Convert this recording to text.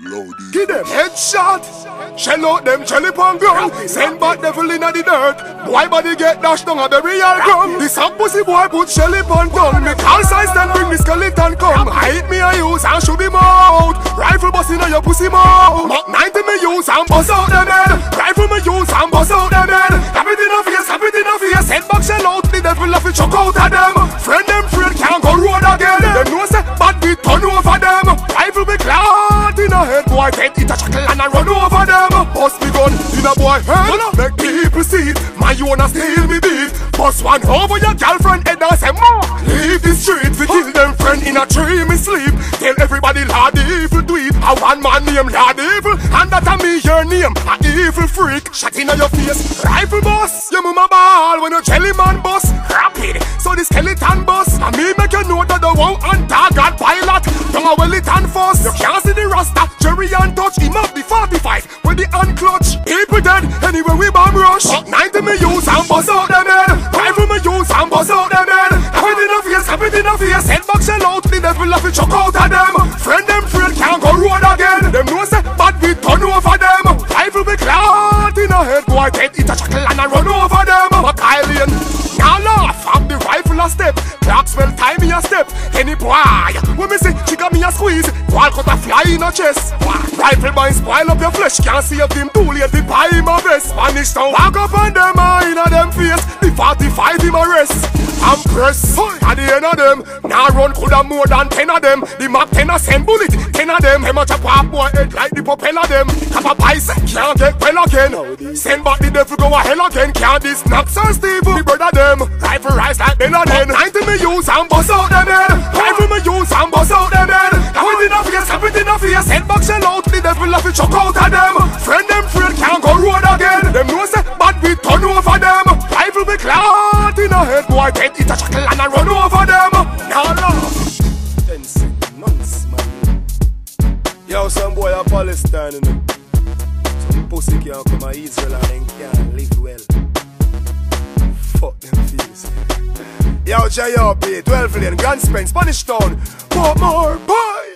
Give them headshot. Shell out them jelly pon ground. Send back devil inna the dirt. Boy body get dashed down a burial ground. This a pussy boy put shelly pon tongue. Me call size then bring the skeleton come. Hide me a use and shoot him out. Rifle bust inna your pussy mouth. Mach 90 me use and bust out them head. Rifle me use and bust out them head. Have it in a face, have it in a face. Send back shell out. The devil have to chuck out of them. Friend them friend can't go road again. Them know say bad we turn over them. Rifle be clout in a head. Boy take it a chuckle and a run over them. Bust me gun in a boy head. Make people see it. My own a steal me beat. Bust one over your girlfriend head and say more. Leave the street we kill them friend in a tree me sleep. Tell everybody Lord Evil do it. A one man name Lord Evil. And that a me your name. A evil freak. Shot in your face. Rifle boss. Your mama ball when your jelly man boss. Rapid. So the skeleton boss. And me make you know that the one on target pilot. Don't a well it and fuss. You can't see the rasta. Jerry and touch. He must be 45. With the hand clutch. People dead. Anyway we bomb rush. 90 me use and bust out them head. Rifle me use and bust out them head. Have it in a face. Have it in a face. Head back shell out. The devil have to chuck out of them. Friend them friend can't go road again. Them know say bad we turn over them. Rifle be clout in a head. Boy take it a chuckle and a run over them. Battalion. Now laugh. I'm the rifle a step. Clocks will tie me a step. Any boy when me see she got me a squeeze. Ball cut a fly in a chest. Rifle boy spoil up your flesh. Can't see of them too late. The pie in my vest. Spanish town walk up on them in a them face. The 45 in my rest. I'm pressed at the end of them. Now run coulda more than 10 of them. The Mac 10 a send bullet. 10 of them. Him a chop off boy head like the propeller them. Cap a bicep can't get well again. Send back the devil go a hell again. Can't this knocks and Steve the brother them. Rifle rise like Ben Laden. 90 me use and bust out them head. Rifle me use and bust out them head. Have it in a face, have it in a face. Send back shell out. The devil have to chuck out of them. Friend them friend can't go road again. Them know say bad we turn over them. Rifle be clout in a head. Boy take it a chuckle and a run over them. Now love 10 seconds man. Yo some boy a Palestine you know. Some pussy can't come a Israel and then can't live well. Fuck them fees. Yo J.O.P. 12 million Grand Spend Spanish Town. More boy.